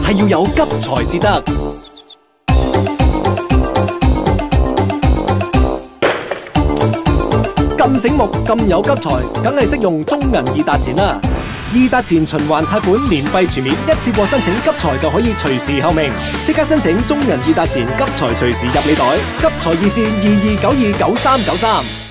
係要有急才至得。咁醒目咁有急才，梗係識用中銀易達錢啦！易達錢循環貸款年費全面，一次過申請急才就可以隨時候命，即刻申請中銀易達錢急才隨時入你袋，急才熱線22929393。